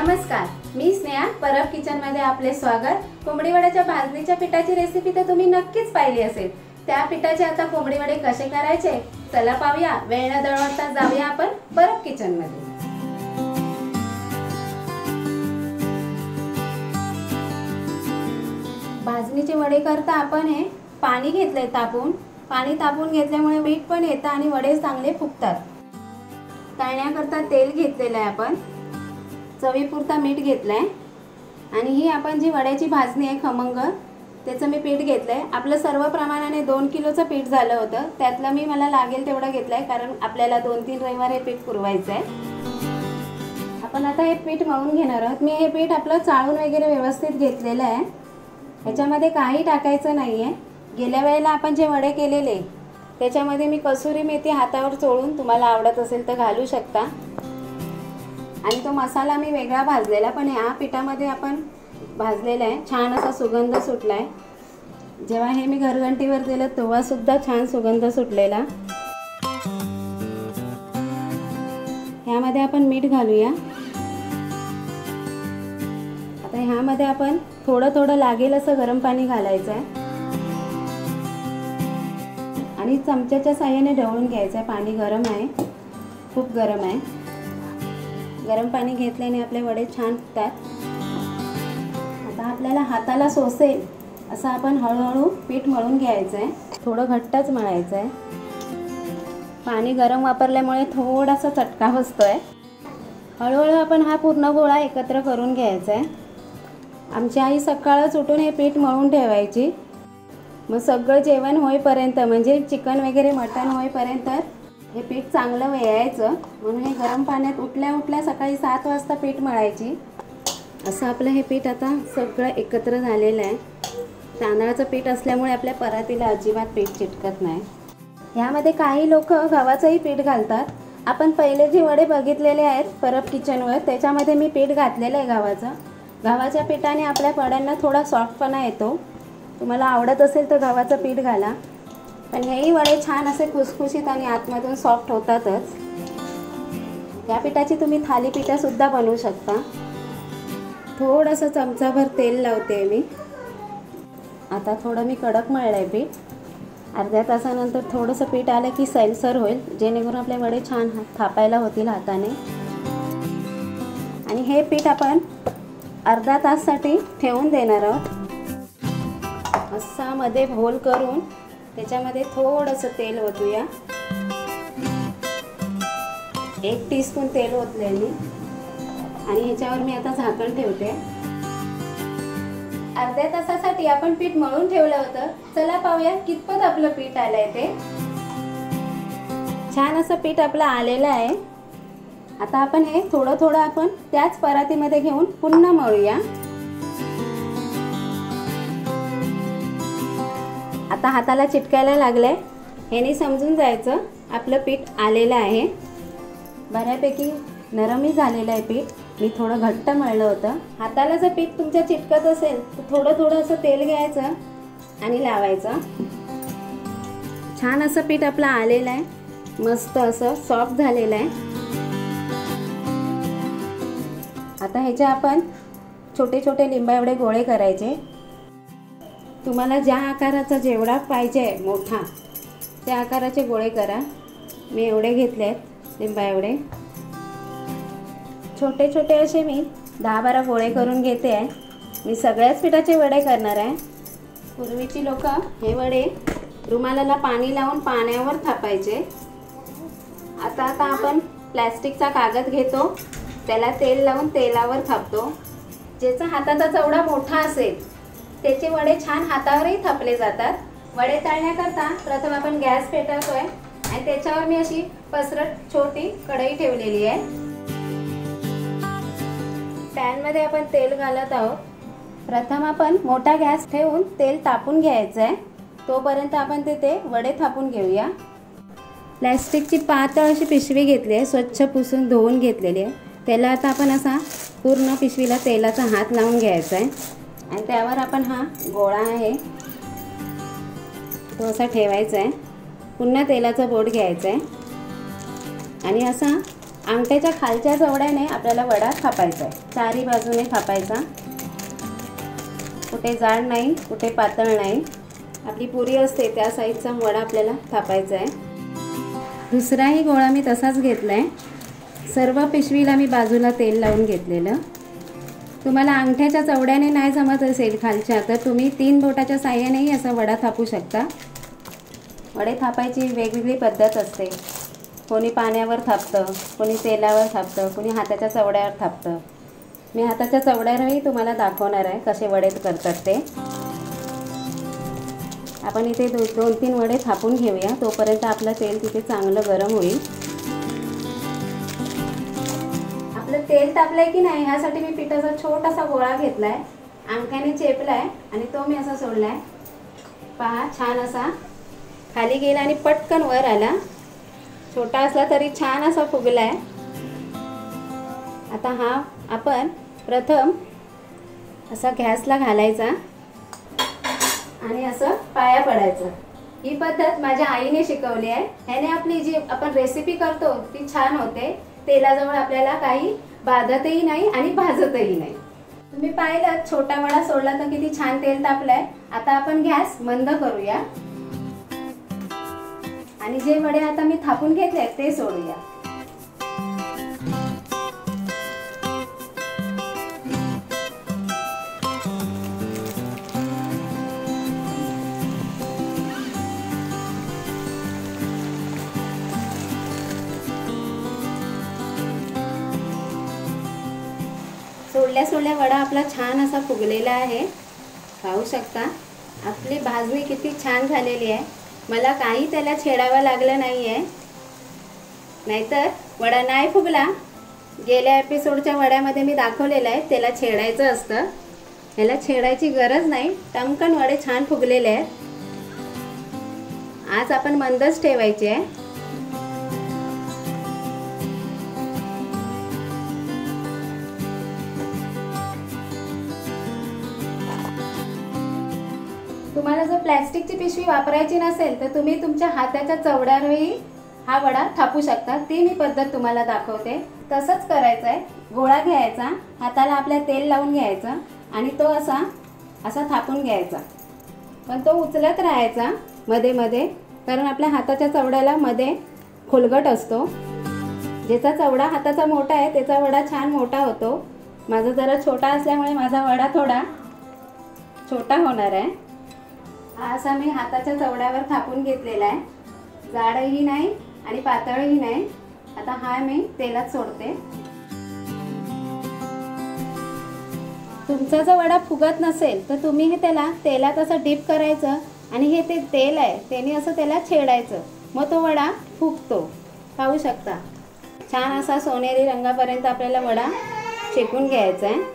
नमस्कार, मी स्नेहा परब किचनमध्ये आपले स्वागत। कोंबडी वड्याच्या भाजणीच्या पिठाची रेसिपी तर तुम्ही नक्कीच पाहिली असेल। त्या पिठाचे आता कोंबडी वडे कसे करायचे चला पाहूया। वेळ न दवडता जाऊया आपण परब किचनमध्ये। भाजणीचे वडे करता आपण हे पाणी घेतले तापून। पाणी तापून घेतल्यामुळे मीठ पण येतं आणि वडे चांगले फुगतात। तळण्याकरता तेल घेतलेलं आहे आपण, चवीपुरता मीठ घेतलंय आणि ही आपण जी वड्याची भाजणी आहे खमंग त्याचं मी पीठ घेतलंय। आपलं सर्व प्रमाणाने 2 किलोचं पीठ झालं होतं, त्यातलं मी मला लागेल तेवढं घेतलंय कारण आपल्याला 2-3 रविवार हे पीठ पुरवायचं आहे। आपण आता हे पीठ मळून घेणार आहोत। मी हे पीठ आपलं चाळून वगैरे व्यवस्थित घेतलेलं आहे, ह्याच्यामध्ये काही टाकायचं नाही आहे। गेल्या वेळेला आपण जे वडे केलेले त्याच्यामध्ये मी कसुरी मेथी हातावर चोळून तुम्हाला आवडत असेल तर घालू शकता आणि तो मसाला मी वेगळा भाजलेला, पण या पिठामध्ये आपण भाजलेला आहे। छान असा सुगंध सुटला आहे। जेव्हा हे मी घरघंटीवर दिलं तेव्हा सुद्धा छान सुगंध सुटलेला। ह्यामध्ये आपण मीठ घालूया। आता ह्यामध्ये आपण थोडं लागेल असं गरम पाणी घालायचं आहे आणि चमच्याच्या साहाय्याने ढवळून घ्यायचं आहे। पाणी गरम आहे, खूप गरम आहे। गरम पाणी घेतल्याने आपले वडे छान फुगतात। आता आपल्याला हाताला सोसेल असं आपण हळूहळू पीठ मळून घ्यायचं आहे। थोडं घट्टच मळायचं आहे। पाणी गरम वापरल्यामुळे थोडासा चटका बसतोय। हळूहळू आपण हा पूर्ण गोळा एकत्र करून घ्यायचा आहे। आमची आई सकाळच उठून हे पीठ मळून ठेवायची, मग सगळं जेवण होईपर्यंत म्हणजे चिकन वगैरे मटण होईपर्यंत हे पीठ चांगलं वेळायचं, म्हणून हे गरम पाण्यात उठल्या सकाळी 7 वाजता पीठ मळायची। असं आपलं हे पीठ आता सगळं एकत्र झालेलं आहे। तांदळाचं पीठ असल्यामुळे आपल्या परातीला अजिबात पीठ चिटकत नाही। ह्यामध्ये काही लोक गव्हाचंही पीठ घालतात। आपण पहिले जे वडे बघितलेले आहेत परब किचनवर त्याच्यामध्ये मी पीठ घातलेलं आहे गव्हाचं। गव्हाच्या पिठाने आपल्या वड्यांना थोडा सॉफ्टपणा येतो। तुम्हाला आवडत असेल तर गव्हाचं पीठ घाला, पण हेही वडे छान असे खुसखुशीत आणि आतमधून सॉफ्ट होतातच। या पिठाची तुम्ही थालीपीठसुद्धा बनवू शकता। थोडंसं चमचाभर तेल लावते मी। आता थोडं मी कडक मळलं आहे पीठ। अर्ध्या तासानंतर थोडंसं पीठ आलं की सैलसर होईल, जेणेकरून आपले वडे छान थापायला होतील हाताने। आणि हे पीठ आपण अर्धा तासासाठी ठेवून देणार आहोत। असा मध्ये होल करून त्याच्यामध्ये थोडंसं तेल ओतूया। 1 टीस्पून तेल ओतले मी आणि ह्याच्यावर मी आता झाकण ठेवते। अर्ध्या तासासाठी आपण पीठ मळून ठेवलं होतं। चला पाहूया कितपत आपलं पीठ आलंय ते। छान असं पीठ आपलं आलेलं आहे। आता आपण हे थोडं आपण त्याच परातीमध्ये घेऊन पुन्हा मळूया। आता हाताला चिटकायला लागलंय, ह्याने समजून जायचं आपलं पीठ आलेलं आहे। बऱ्यापैकी नरमही झालेलं आहे पीठ। मी थोडं घट्ट मळलं होतं। हाताला जर पीठ तुमच्या चिटकत असेल तर थोडं असं तेल घ्यायचं आणि लावायचं। छान असं पीठ आपलं आलेलं आहे, मस्त असं सॉफ्ट झालेलं आहे। आता ह्याचे आपण छोटे लिंबा एवढे गोळे करायचे। तुम्हाला ज्या आकाराचा जेवढा पाहिजे मोठा त्या आकाराचे गोळे करा। मी एवढे घेतले आहेत, लिंबा एवढे छोटे असे मी 10-12 गोळे करून घेते आहे। मी सगळ्याच पिठाचे वडे करणार आहे। पूर्वीची लोक हे वडे रुमालाला पाणी लावून पाण्यावर थापायचे। आता आपण प्लॅस्टिकचा कागद घेतो, त्याला तेल लावून तेलावर थापतो। ज्याचा हाताचा चवडा मोठा असेल त्याचे वडे छान हातावरही थापले जातात। वडे तळण्याकरता प्रथम आपण गॅस पेटवतोय आणि त्याच्यावर मी अशी पसरट छोटी कढई ठेवलेली आहे। पॅनमध्ये आपण तेल घालत आहोत। प्रथम आपण मोठा गॅस ठेवून तेल तापून घ्यायचं आहे, तोपर्यंत आपण तिथे वडे थापून घेऊया। प्लॅस्टिकची पातळ अशी पिशवी घेतली आहे, स्वच्छ पुसून धुवून घेतलेली आहे। त्याला आता आपण असा पूर्ण पिशवीला तेलाचा हात लावून घ्यायचा आहे आणि त्यावर आपण हा गोळा आहे तो असा ठेवायचा आहे। पुन्हा तेलाचा बोट घ्यायचा आहे आणि असा अंगठ्याच्या खालच्या चवड्याने आपल्याला वडा थापायचा आहे, चारी बाजूने थापायचा, कुठे जाड नाही कुठे पातळ नाही, आपली पुरी असते त्या साईजचा वडा आपल्याला थापायचा आहे। दुसराही गोळा मी तसाच घेतला आहे। सर्व पिशवीला मी बाजूला तेल लावून घेतलेलं। तुम्हाला अंगठ्याच्या चवड्याने नाही जमत असेल खालच्या तर तुम्ही 3 बोटाच्या साहाय्यानेही असा वडा थापू शकता। वडे थापायची वेगवेगळी पद्धत असते, कोणी पाण्यावर थापतं, कोणी तेलावर थापतं, कोणी हाताच्या चवड्यावर थापतं। मी हाताच्या चवड्यावरही तुम्हाला दाखवणार आहे कसे वडे करतात ते। आपण इथे 2-3 वडे थापून घेऊया, तोपर्यंत आपलं तेल तिथे चांगलं गरम होईल। आपलं तेल तापलंय की नाही ह्यासाठी मी पिठाचा छोटासा गोळा घेतलाय, अंगठ्याने चेपलाय आणि तो मी असा सोडलाय। पहा, छान असा खाली गेला आणि पटकन वर आला। छोटा असला तरी छान असा फुगलाय। आता हा आपण प्रथम असा गॅसला घालायचा आणि असं पाया पडायचं। ही पद्धत माझ्या आईने शिकवली आहे। ह्याने आपली जी आपण रेसिपी करतो ती छान होते, तेलाजवळ आपल्याला काही बाधतही नाही आणि भाजतही नाही। तुम्ही पाहिलं छोटा वडा सोडला तर किती छान तेल तापलंय। आता आपण गॅस मंद करूया आणि जे वडे आता मी थापून घेतले ते सोडूया। सोडल्या सोडल्या वडा आपला छान असा फुगलेला आहे, पाहू शकता। आपली भाजणी किती छान झालेली आहे, मला काही त्याला छेडावं लागलं नाही आहे, नाहीतर वडा नाही फुगला। गेल्या एपिसोडच्या वड्यामध्ये मी दाखवलेलं आहे त्याला छेडायचं असतं, याला छेडायची गरज नाही, टमकन वडे छान फुगलेले आहेत। आज आपण मंदच ठेवायचे आहे। तुम्हाला जर प्लॅस्टिकची पिशवी वापरायची नसेल तर तुम्ही तुमच्या हाताच्या चवड्यावरही हा वडा थापू शकता, ती मी पद्धत तुम्हाला दाखवते। तसंच करायचं आहे, गोळा घ्यायचा, हाताला आपल्या तेल लावून घ्यायचं आणि तो असा थापून घ्यायचा, पण तो उचलत राहायचा मध्ये मध्ये, कारण आपल्या हाताच्या चवड्याला मध्ये खोलगट असतो। ज्याचा चवडा हाताचा मोठा आहे त्याचा वडा छान मोठा होतो। माझा जरा छोटा असल्यामुळे माझा वडा थोडा छोटा होणार आहे। असा मी हाताच्या चवड्यावर थापून घेतलेला आहे, जाडही नाही आणि पातळही नाही। आता हा मी तेलात सोडते। तुमचा जर वडा फुगत नसेल तर तुम्ही हे त्याला तेलात असं डीप करायचं आणि हे ते तेल आहे त्याने असं त्याला छेडायचं, मग तो वडा फुगतो। पाहू शकता छान असा सोनेरी रंगापर्यंत आपल्याला वडा शेकून घ्यायचा आहे।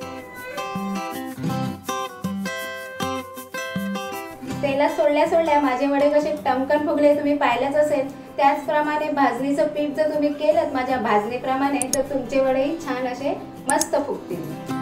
तेलात सोडल्या सोडल्या माझे वडे कसे टमकन फुगले तुम्ही पाहिलेच असेल। त्याचप्रमाणे भाजणीचं पीठ जर तुम्ही केलं माझ्या भाजणीप्रमाणे तर तुमचे वडेही छान असे मस्त फुगतील।